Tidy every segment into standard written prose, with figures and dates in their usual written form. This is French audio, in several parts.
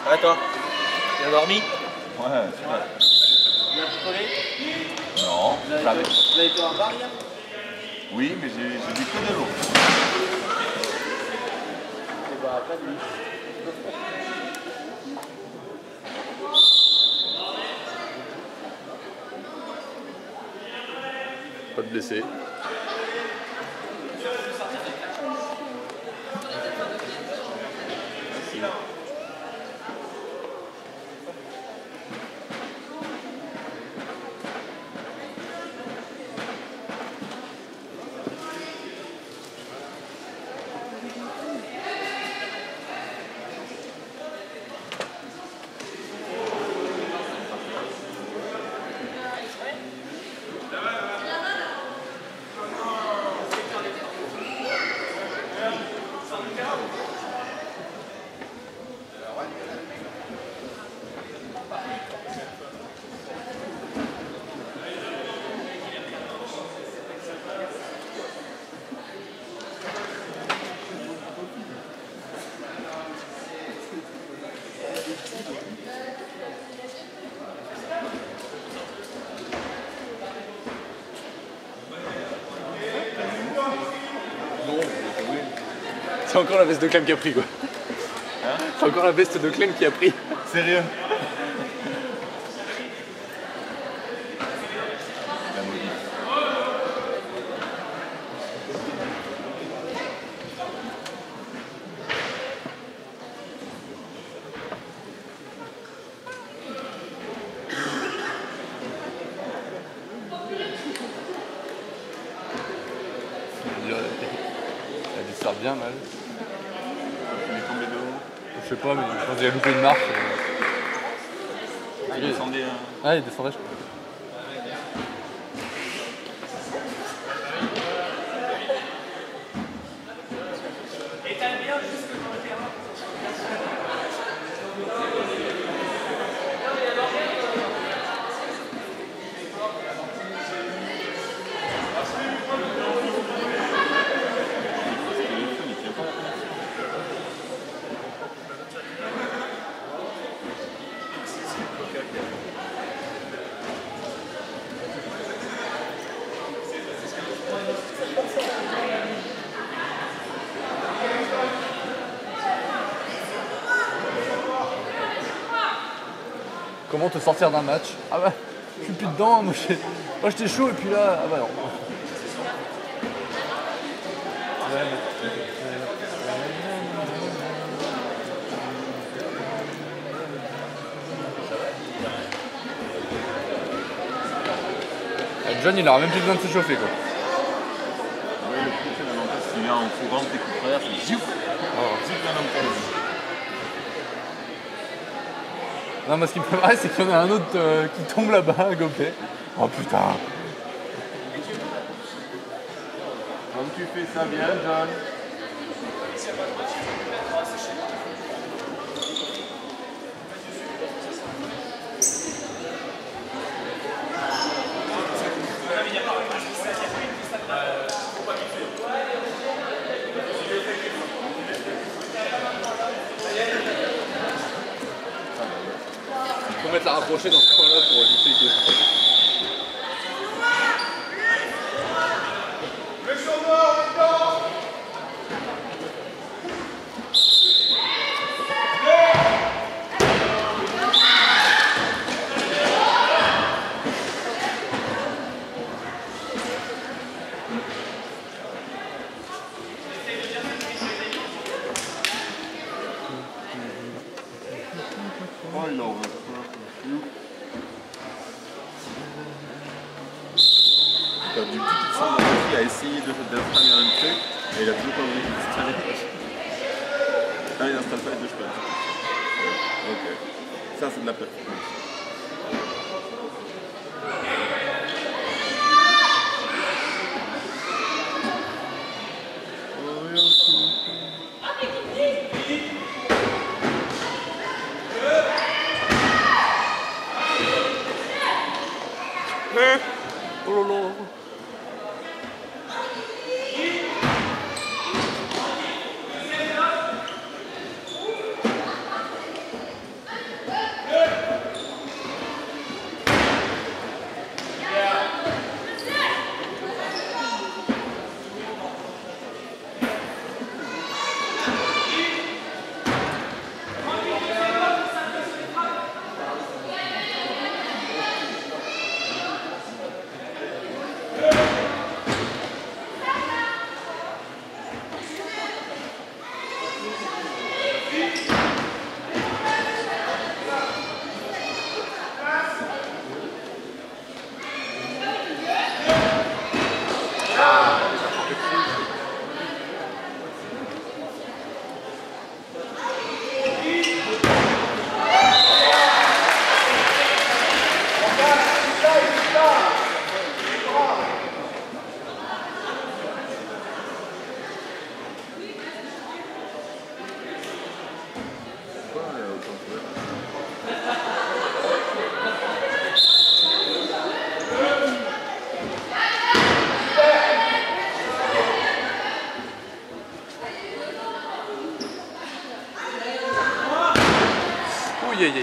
Ouais, toi, tu as dormi? Ouais, super. Bien picolé? Non, jamais. Vous avez été en bar hier? Oui, mais j'ai bu que de l'eau. Et bah, pas de lui. Pas de blessé. C'est encore la veste de Clem qui a pris quoi. Hein? C'est encore la veste de Clem qui a pris. Sérieux? Elle dessert bien mal. Il est tombé de haut. Je sais pas, mais je pense qu'il a loupé une marche. Ah, il descendait. Ah, il descendait, je crois. Comment te sortir d'un match? Ah bah, je suis plus dedans, moi j'étais chaud et puis là, ah bah non. John il aura même plus besoin de se chauffer quoi. Ouais, le prochain avantage, s'il vient en courant, tes coups de travers, c'est ziou! Ziou, un homme. Non, moi ce qui me fait marrer, c'est qu'il y en a un autre qui tombe là-bas, un gobelet. Oh putain! Comme tu fais ça bien, John. Il faut mettre la rapprochée dans ce coin-là pour éviter que... Oh non. T'as du petit sang qui a essayé d'installer un truc et il a toujours pas voulu l'installer. Ah, il n'installe pas les deux cheveux. Ok. Ça, c'est de la performance. Oh là là. aïe aïe aïe.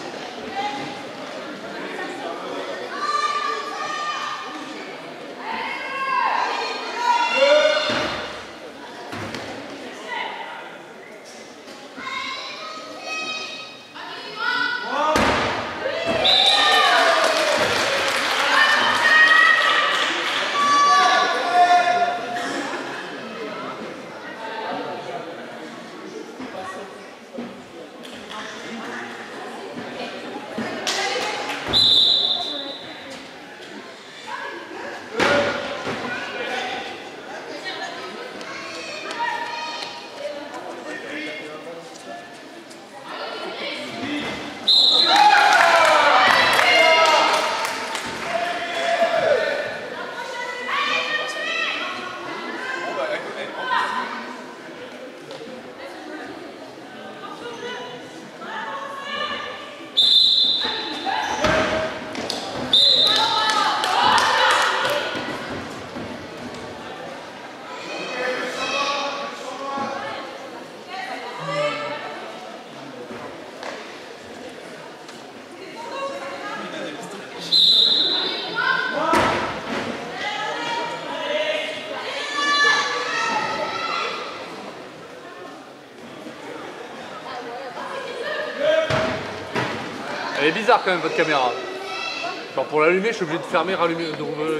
Elle est bizarre quand même votre caméra. Genre pour l'allumer, je suis obligé de fermer, rallumer, de rouvrir.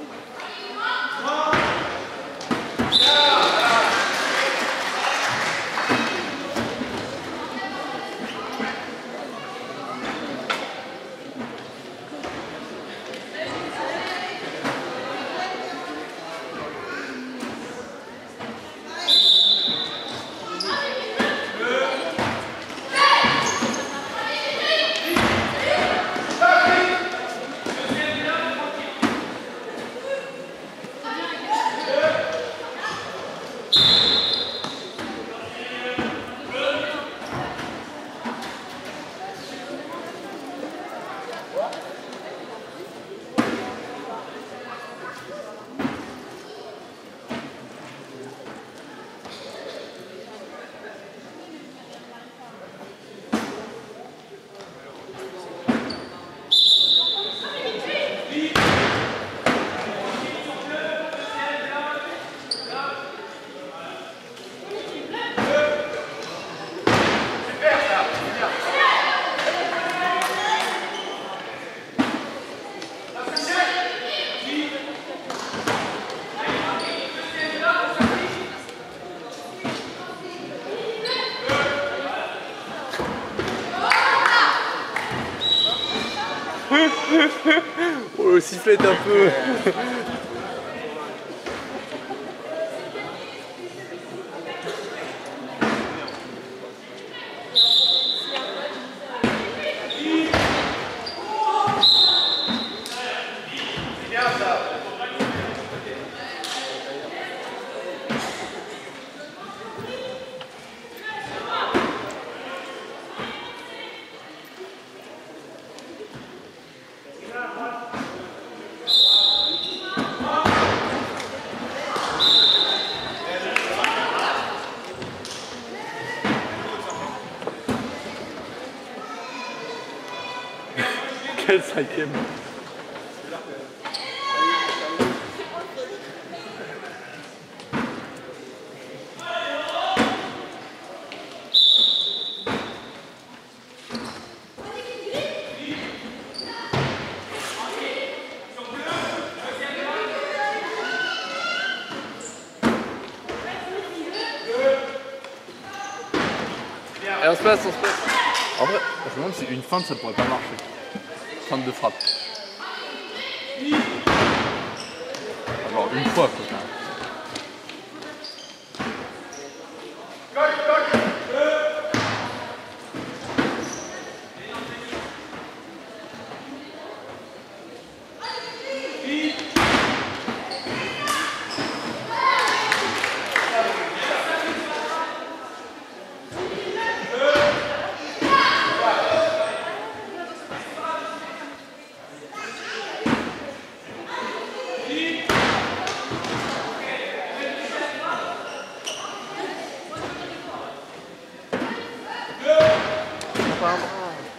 Oh, le sifflet un peu. Quel cinquième? Allez, on se passe, on se passe. En vrai, je me demande si une feinte ça pourrait pas marcher. Feinte de frappe. Alors une fois quoi. Pas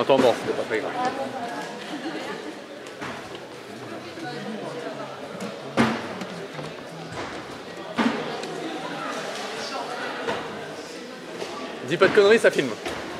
attendant, c'était pas très grave. Dis pas de conneries, ça filme.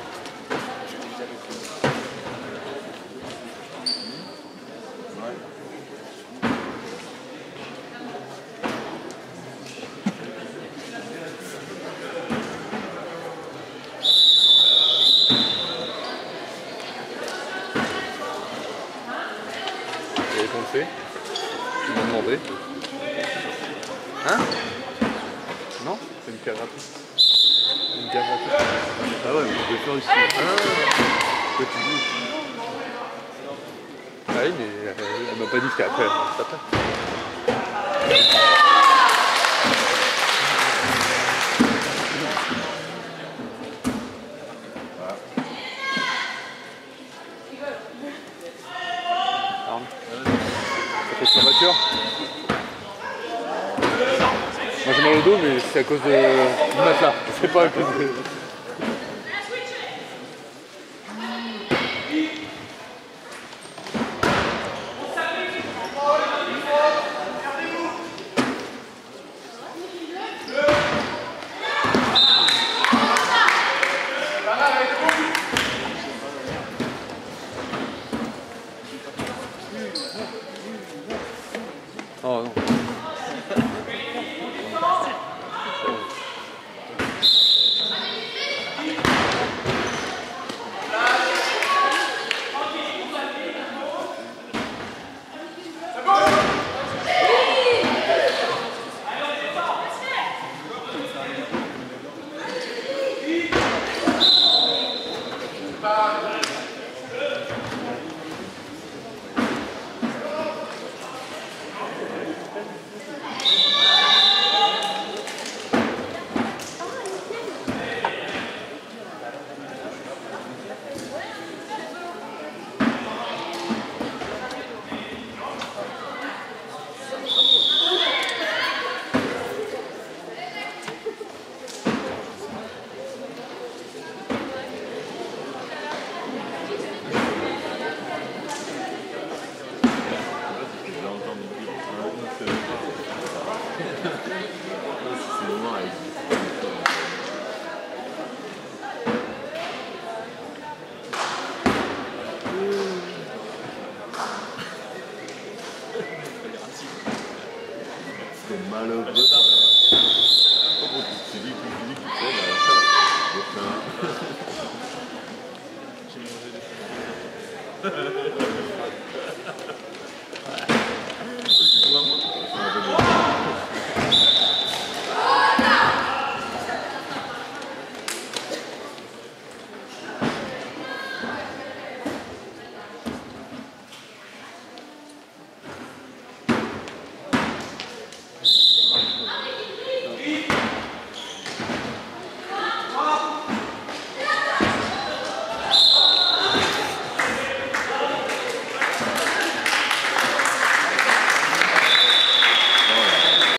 Et qu'on le fait. Ils m'ont demandé. Hein? Non? C'est une cave rapide. Une cave rapide. Ah ouais, mais on peut faire aussi. Ah, quoi tu dis? Ah oui, mais elle m'a pas dit qu'après, elle s'appelle. Ça fait sur la voiture. Moi j'ai mal au dos, mais c'est à cause du matelas. C'est pas à cause de... Oh non. C'est malheureux. Tu dis que tu fais là.